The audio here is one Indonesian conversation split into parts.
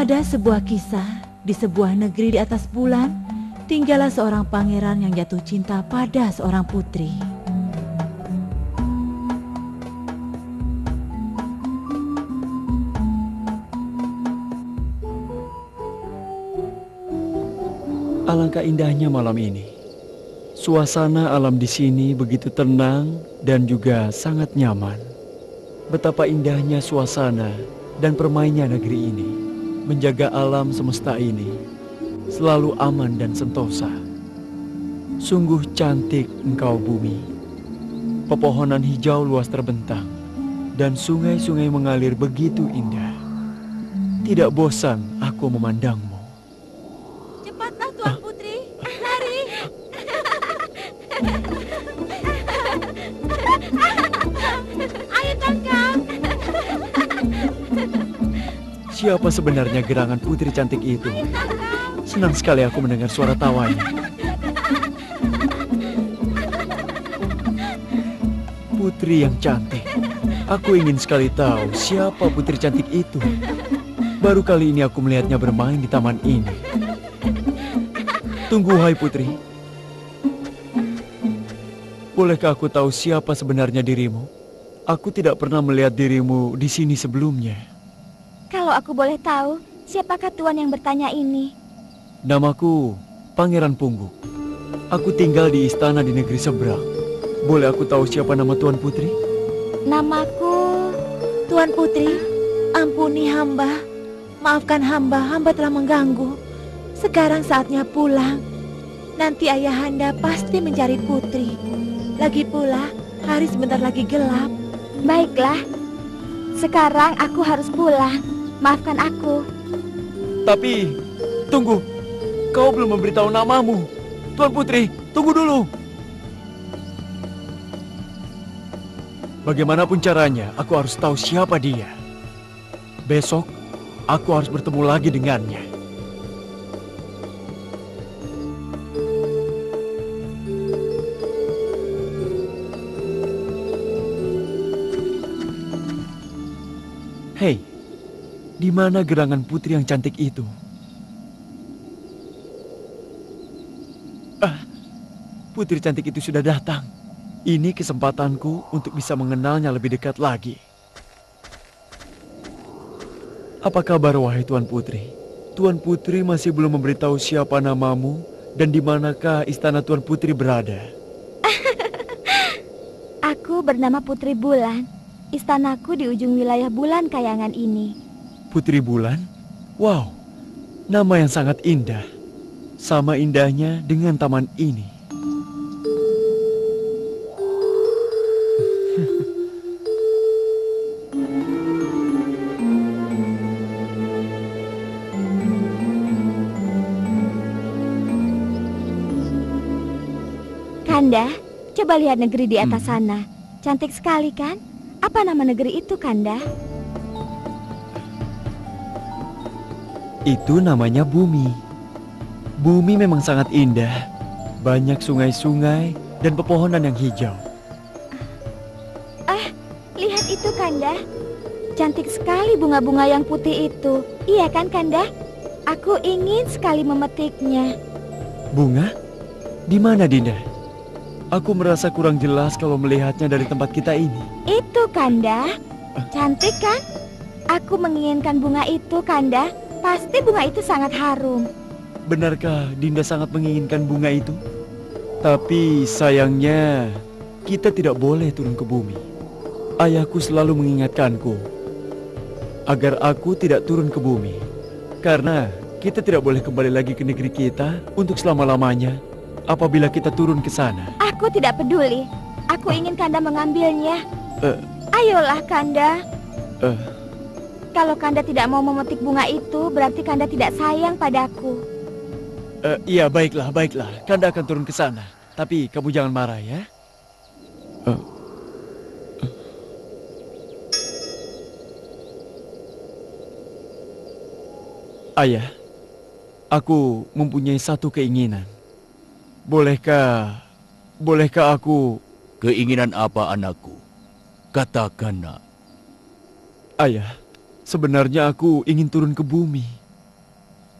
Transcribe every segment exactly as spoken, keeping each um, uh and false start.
Ada sebuah kisah, di sebuah negeri di atas bulan, tinggallah seorang pangeran yang jatuh cinta pada seorang putri. Alangkah indahnya malam ini. Suasana alam di sini begitu tenang dan juga sangat nyaman. Betapa indahnya suasana dan permainnya negeri ini. Menjaga alam semesta ini selalu aman dan sentosa. Sungguh cantik engkau bumi. Pepohonan hijau luas terbentang dan sungai-sungai mengalir begitu indah. Tidak bosan aku memandangmu. Cepatlah Tuan Putri, lari. Ayo tangkap. Siapa sebenarnya gerangan putri cantik itu? Senang sekali aku mendengar suara tawanya. Putri yang cantik. Aku ingin sekali tahu siapa putri cantik itu. Baru kali ini aku melihatnya bermain di taman ini. Tunggu, hai putri. Bolehkah aku tahu siapa sebenarnya dirimu? Aku tidak pernah melihat dirimu di sini sebelumnya. Kalau aku boleh tahu, siapakah tuan yang bertanya ini? Namaku Pangeran Pungguk. Aku tinggal di istana di negeri seberang. Boleh aku tahu siapa nama Tuan Putri? Namaku... Tuan Putri, ampuni hamba. Maafkan hamba, hamba telah mengganggu. Sekarang saatnya pulang. Nanti ayahanda pasti mencari putri. Lagi pula, hari sebentar lagi gelap. Baiklah, sekarang aku harus pulang. Maafkan aku. Tapi, tunggu. Kau belum memberitahu namamu. Tuan Putri, tunggu dulu. Bagaimanapun caranya, aku harus tahu siapa dia. Besok, aku harus bertemu lagi dengannya. Hei, di mana gerangan putri yang cantik itu? Ah, putri cantik itu sudah datang. Ini kesempatanku untuk bisa mengenalnya lebih dekat lagi. Apa kabar, wahai Tuan Putri? Tuan Putri masih belum memberitahu siapa namamu dan di manakah istana Tuan Putri berada? Aku bernama Putri Bulan. Istanaku di ujung wilayah Bulan Kayangan ini. Putri Bulan? Wow, nama yang sangat indah. Sama indahnya dengan taman ini. Kanda, coba lihat negeri di atas hmm. sana. Cantik sekali kan? Apa nama negeri itu, Kanda? Itu namanya bumi. Bumi memang sangat indah. Banyak sungai-sungai dan pepohonan yang hijau. Ah, lihat itu, Kanda. Cantik sekali bunga-bunga yang putih itu. Iya kan, Kanda? Aku ingin sekali memetiknya. Bunga? Di mana, Dinda? Aku merasa kurang jelas kalau melihatnya dari tempat kita ini. Itu, Kanda. Cantik kan? Aku menginginkan bunga itu, Kanda. Pasti bunga itu sangat harum. Benarkah Dinda sangat menginginkan bunga itu? Tapi sayangnya kita tidak boleh turun ke bumi. Ayahku selalu mengingatkanku agar aku tidak turun ke bumi. Karena kita tidak boleh kembali lagi ke negeri kita untuk selama-lamanya apabila kita turun ke sana. Aku tidak peduli. Aku ingin Kanda mengambilnya. Uh, Ayolah, Kanda. Uh, Kalau Kanda tidak mau memetik bunga itu, berarti Kanda tidak sayang padaku. Uh, iya, baiklah, baiklah. Kanda akan turun ke sana. Tapi kamu jangan marah ya. Uh, uh. Ayah, aku mempunyai satu keinginan. Bolehkah, bolehkah aku... Keinginan apa, anakku? Katakan, nak. Ayah, sebenarnya aku ingin turun ke bumi.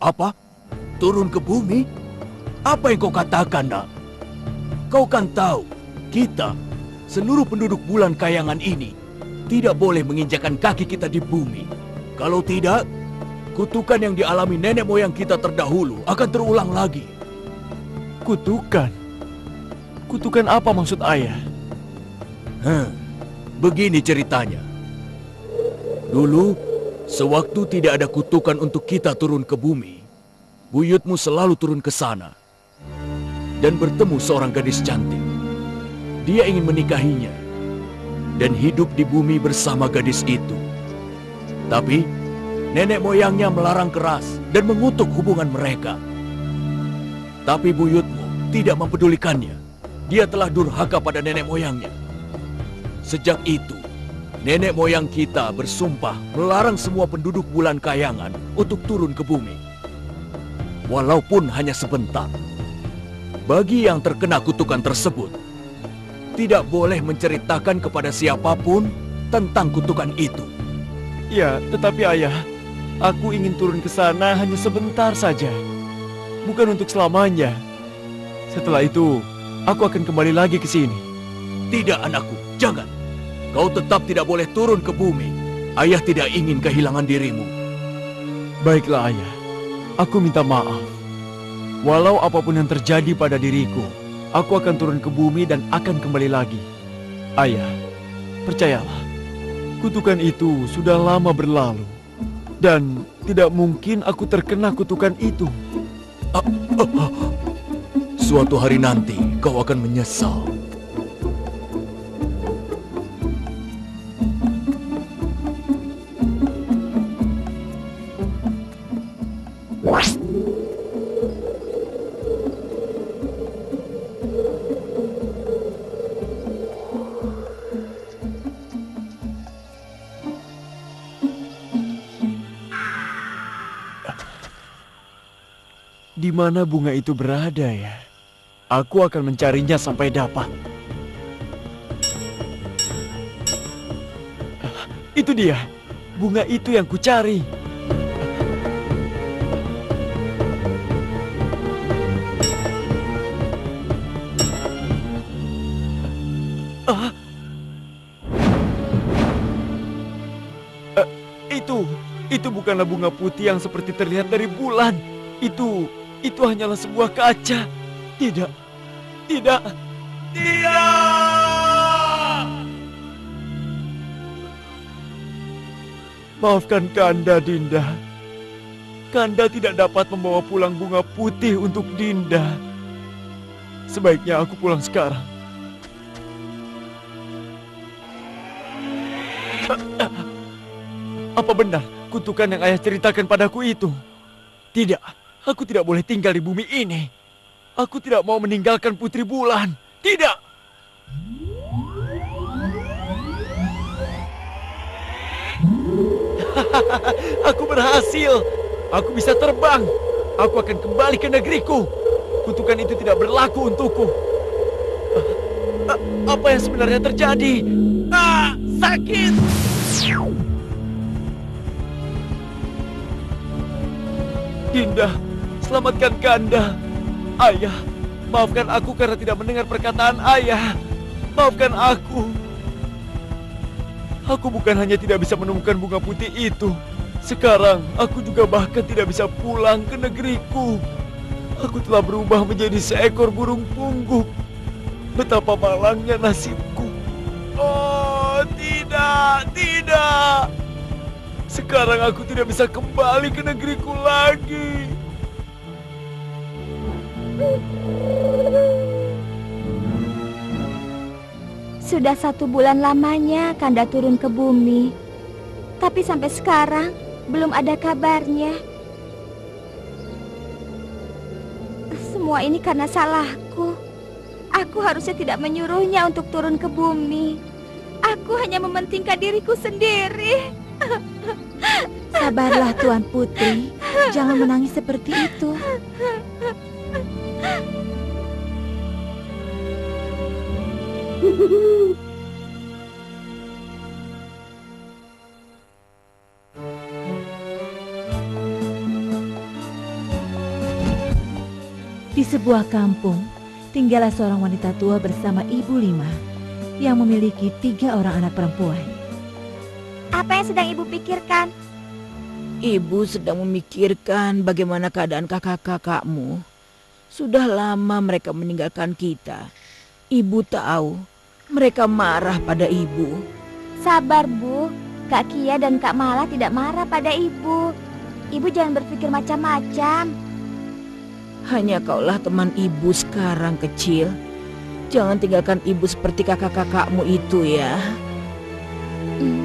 Apa? Turun ke bumi? Apa yang kau katakan, nak? Kau kan tahu, kita, seluruh penduduk bulan kayangan ini, tidak boleh menginjakkan kaki kita di bumi. Kalau tidak, kutukan yang dialami nenek moyang kita terdahulu akan terulang lagi. Kutukan? Kutukan apa maksud ayah? Heh, begini ceritanya. Dulu, sewaktu tidak ada kutukan untuk kita turun ke bumi, buyutmu selalu turun ke sana dan bertemu seorang gadis cantik. Dia ingin menikahinya dan hidup di bumi bersama gadis itu. Tapi, nenek moyangnya melarang keras dan mengutuk hubungan mereka. Tapi buyutmu tidak mempedulikannya. Dia telah durhaka pada nenek moyangnya. Sejak itu, nenek moyang kita bersumpah melarang semua penduduk bulan kayangan untuk turun ke bumi. Walaupun hanya sebentar. Bagi yang terkena kutukan tersebut, tidak boleh menceritakan kepada siapapun tentang kutukan itu. Ya, tetapi ayah, aku ingin turun ke sana hanya sebentar saja. Bukan untuk selamanya. Setelah itu, aku akan kembali lagi ke sini. Tidak, anakku, jangan. Kau tetap tidak boleh turun ke bumi. Ayah tidak ingin kehilangan dirimu. Baiklah, ayah. Aku minta maaf. Walau apapun yang terjadi pada diriku, aku akan turun ke bumi dan akan kembali lagi. Ayah, percayalah. Kutukan itu sudah lama berlalu. Dan tidak mungkin aku terkena kutukan itu. Ah, ah, ah. Suatu hari nanti kau akan menyesal. Di mana bunga itu berada ya? Aku akan mencarinya sampai dapat. Ah, itu dia. Bunga itu yang kucari. Ah. Ah, itu, itu bukanlah bunga putih yang seperti terlihat dari bulan. Itu, itu hanyalah sebuah kaca. Tidak, tidak, tidak! Maafkan Kanda, Dinda. Kanda tidak dapat membawa pulang bunga putih untuk Dinda. Sebaiknya aku pulang sekarang. Apa benar kutukan yang ayah ceritakan padaku itu? Tidak, aku tidak boleh tinggal di bumi ini. Aku tidak mau meninggalkan Putri Bulan. Tidak! Aku berhasil. Aku bisa terbang. Aku akan kembali ke negeriku. Kutukan itu tidak berlaku untukku. Apa yang sebenarnya terjadi? Ah, sakit! Dinda, selamatkan Kanda. Ayah, maafkan aku karena tidak mendengar perkataan ayah. Maafkan aku. Aku bukan hanya tidak bisa menemukan bunga putih itu. Sekarang, aku juga bahkan tidak bisa pulang ke negeriku. Aku telah berubah menjadi seekor burung pungguk. Betapa malangnya nasibku. Oh, tidak, tidak. Sekarang aku tidak bisa kembali ke negeriku lagi. Sudah satu bulan lamanya Kanda turun ke bumi. Tapi sampai sekarang belum ada kabarnya. Semua ini karena salahku. Aku harusnya tidak menyuruhnya untuk turun ke bumi. Aku hanya mementingkan diriku sendiri. Sabarlah Tuan Putri. Jangan menangis seperti itu. sebuah kampung, tinggallah seorang wanita tua bersama ibu lima yang memiliki tiga orang anak perempuan. Apa yang sedang ibu pikirkan? Ibu sedang memikirkan bagaimana keadaan kakak-kakakmu. Sudah lama mereka meninggalkan kita. Ibu tahu, mereka marah pada ibu. Sabar, Bu. Kak Kia dan Kak Mala tidak marah pada ibu. Ibu jangan berpikir macam-macam. Hanya kaulah teman ibu sekarang, kecil. Jangan tinggalkan ibu seperti kakak-kakakmu itu ya. Hmm.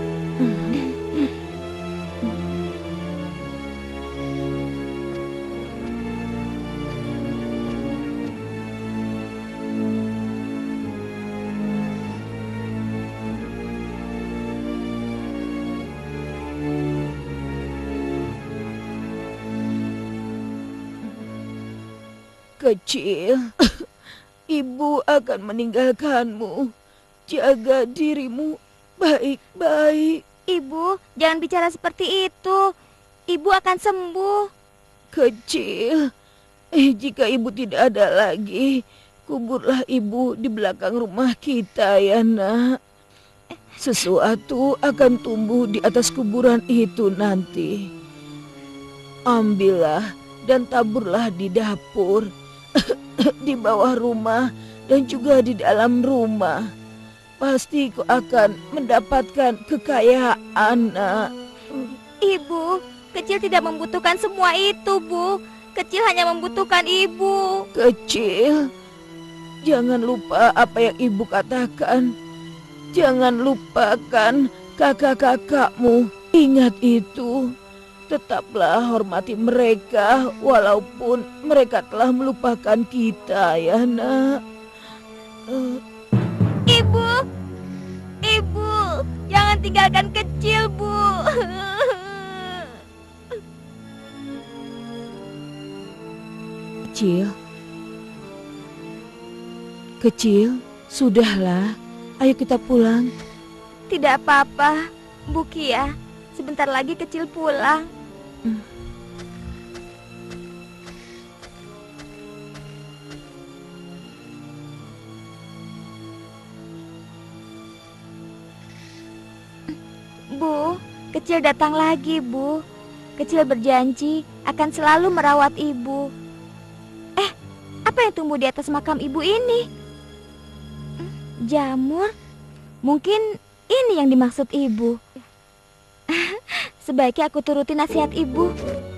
Kecil, ibu akan meninggalkanmu. Jaga dirimu baik-baik. Ibu, jangan bicara seperti itu. Ibu akan sembuh. Kecil, eh jika ibu tidak ada lagi, kuburlah ibu di belakang rumah kita ya nak. Sesuatu akan tumbuh di atas kuburan itu nanti. Ambillah dan taburlah di dapur, di bawah rumah dan juga di dalam rumah. Pasti kau akan mendapatkan kekayaan, nak. Ibu, kecil tidak membutuhkan semua itu, Bu. Kecil hanya membutuhkan ibu. Kecil, jangan lupa apa yang ibu katakan. Jangan lupakan kakak-kakakmu. Ingat itu. Tetaplah hormati mereka walaupun mereka telah melupakan kita ya nak. Uh. Ibu, ibu, jangan tinggalkan kecil, Bu. Kecil, kecil, sudahlah. Ayo kita pulang. Tidak apa-apa, Bu Kia. Sebentar lagi kecil pulang. Hmm. Bu, kecil datang lagi, Bu. Kecil berjanji akan selalu merawat ibu. Eh, apa yang tumbuh di atas makam ibu ini? Jamur? Mungkin ini yang dimaksud ibu. Sebaiknya aku turuti nasihat ibu.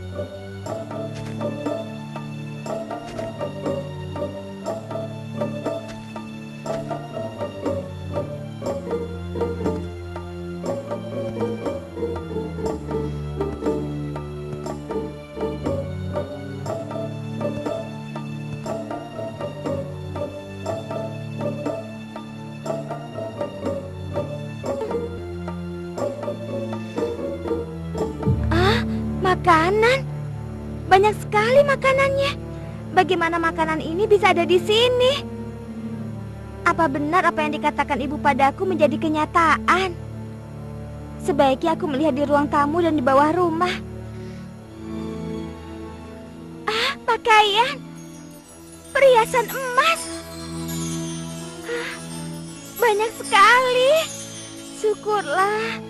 Makanan? Banyak sekali makanannya. Bagaimana makanan ini bisa ada di sini? Apa benar apa yang dikatakan ibu padaku menjadi kenyataan? Sebaiknya aku melihat di ruang tamu dan di bawah rumah. Ah, pakaian. Perhiasan emas. Ah, banyak sekali. Syukurlah.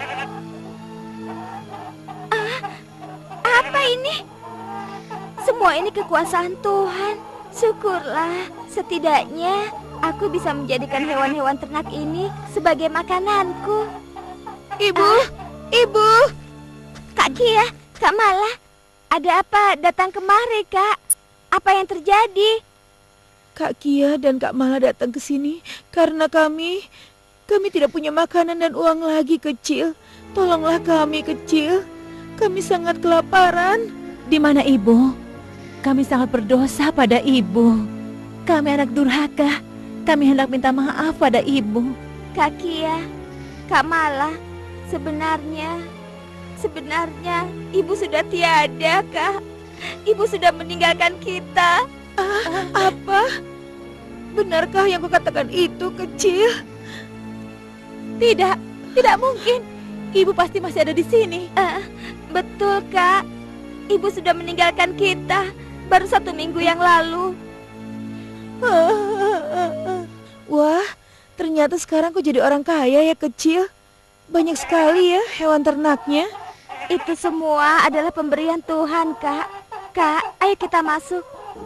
Apa ini? Semua ini kekuasaan Tuhan. Syukurlah, setidaknya aku bisa menjadikan hewan-hewan ternak ini sebagai makananku. Ibu, ah, ibu. Kak Kia, Kak Mala, ada apa datang kemari, Kak? Apa yang terjadi? Kak Kia dan Kak Mala datang ke sini karena kami, kami tidak punya makanan dan uang lagi, kecil. Tolonglah kami, kecil. Kami sangat kelaparan. Di mana ibu? Kami sangat berdosa pada ibu. Kami anak durhaka. Kami hendak minta maaf pada ibu. Kak Kia, Kak Mala, sebenarnya, sebenarnya ibu sudah tiada, Kak. Ibu sudah meninggalkan kita. Ah, apa? Benarkah yang kukatakan itu, kecil? Tidak, tidak mungkin. Ibu pasti masih ada di sini. Uh, betul, Kak. Ibu sudah meninggalkan kita baru satu minggu yang lalu. Wah, ternyata sekarang kau jadi orang kaya ya kecil. Banyak sekali ya hewan ternaknya. Itu semua adalah pemberian Tuhan, Kak. Kak, ayo kita masuk.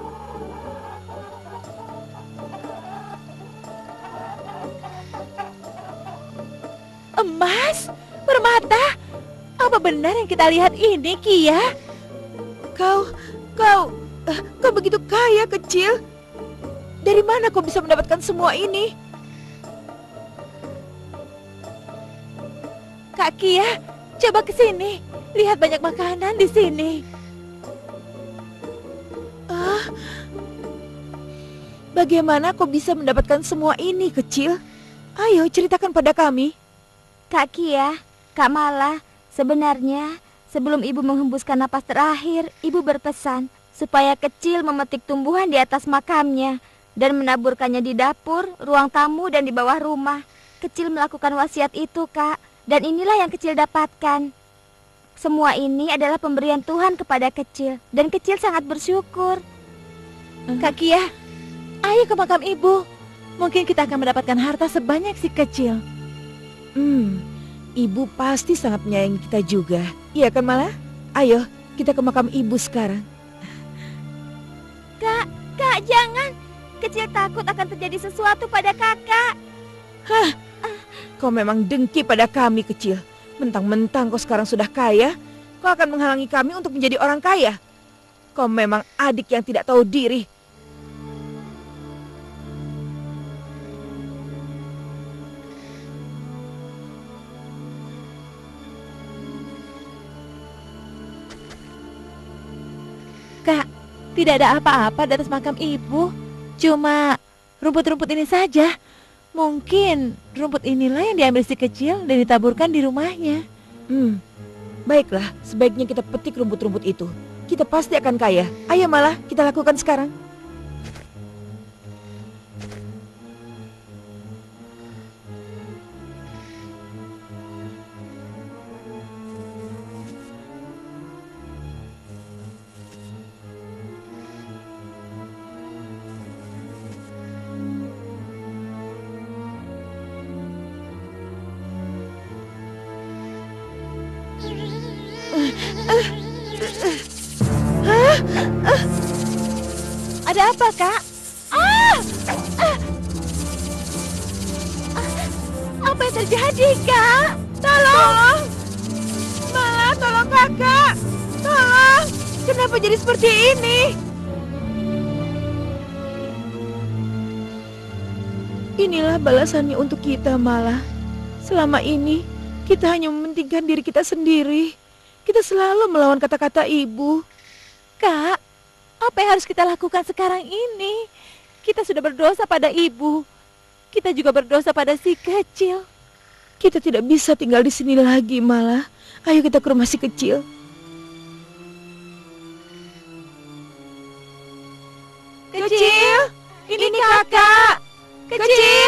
Emas, permata. Apa benar yang kita lihat ini, Kia? Kau, kau, eh, kau begitu kaya kecil. Dari mana kau bisa mendapatkan semua ini? Kak Kia, coba ke sini. Lihat banyak makanan di sini. Ah, bagaimana kau bisa mendapatkan semua ini kecil? Ayo ceritakan pada kami. Kak Kia, Kak Mala, sebenarnya sebelum ibu menghembuskan napas terakhir, ibu berpesan supaya kecil memetik tumbuhan di atas makamnya dan menaburkannya di dapur, ruang tamu, dan di bawah rumah. Kecil melakukan wasiat itu, Kak, dan inilah yang kecil dapatkan. Semua ini adalah pemberian Tuhan kepada kecil, dan kecil sangat bersyukur. Kak Kia, ayo ke makam ibu. Mungkin kita akan mendapatkan harta sebanyak si kecil. Hmm, ibu pasti sangat menyayangi kita juga. Iya kan Mala? Ayo, kita ke makam ibu sekarang. Kak, Kak, jangan. Kecil takut akan terjadi sesuatu pada kakak. Hah, kau memang dengki pada kami kecil. Mentang-mentang kau sekarang sudah kaya, kau akan menghalangi kami untuk menjadi orang kaya. Kau memang adik yang tidak tahu diri. Kak, tidak ada apa-apa di atas makam ibu. Cuma rumput-rumput ini saja. Mungkin rumput inilah yang diambil si kecil dan ditaburkan di rumahnya. Hmm, baiklah, sebaiknya kita petik rumput-rumput itu. Kita pasti akan kaya. Ayo Malah, kita lakukan sekarang. Ada apa, Kak? Ah! Ah! Ah! Apa yang terjadi, Kak? Tolong! Malah, tolong kakak! Tolong! Kenapa jadi seperti ini? Inilah balasannya untuk kita, Malah. Selama ini, kita hanya mementingkan diri kita sendiri. Kita selalu melawan kata-kata ibu. Kak, apa yang harus kita lakukan sekarang ini? Kita sudah berdosa pada ibu. Kita juga berdosa pada si kecil. Kita tidak bisa tinggal di sini lagi, Malah. Ayo kita ke rumah si kecil. Kecil, ini, ini kakak. Kecil.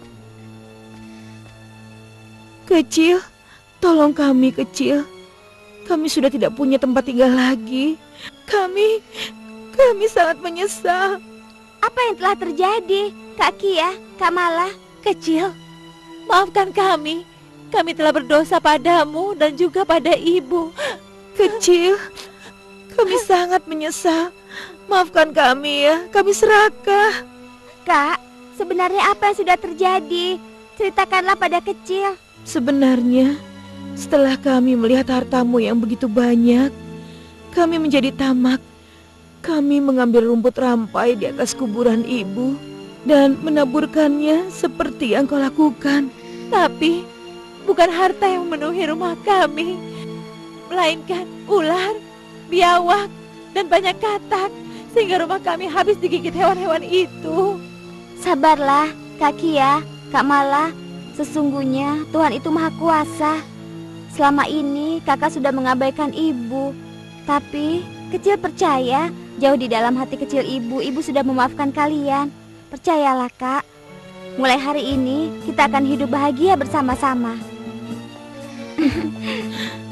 Kecil, tolong kami, kecil. Kami sudah tidak punya tempat tinggal lagi. Kami, kami sangat menyesal. Apa yang telah terjadi, Kak Kia, Kak Mala? Kecil, maafkan kami. Kami telah berdosa padamu dan juga pada ibu. Kecil, kami sangat menyesal. Maafkan kami ya, kami serakah. Kak, sebenarnya apa yang sudah terjadi? Ceritakanlah pada kecil. Sebenarnya, setelah kami melihat hartamu yang begitu banyak, kami menjadi tamak. Kami mengambil rumput rampai di atas kuburan ibu dan menaburkannya seperti yang kau lakukan. Tapi bukan harta yang memenuhi rumah kami, melainkan ular, biawak, dan banyak katak, sehingga rumah kami habis digigit hewan-hewan itu. Sabarlah, Kak Kia, Kak Mala. Sesungguhnya Tuhan itu maha kuasa. Selama ini kakak sudah mengabaikan ibu. Tapi kecil percaya, jauh di dalam hati kecil ibu, ibu sudah memaafkan kalian. Percayalah, Kak. Mulai hari ini kita akan hidup bahagia bersama-sama.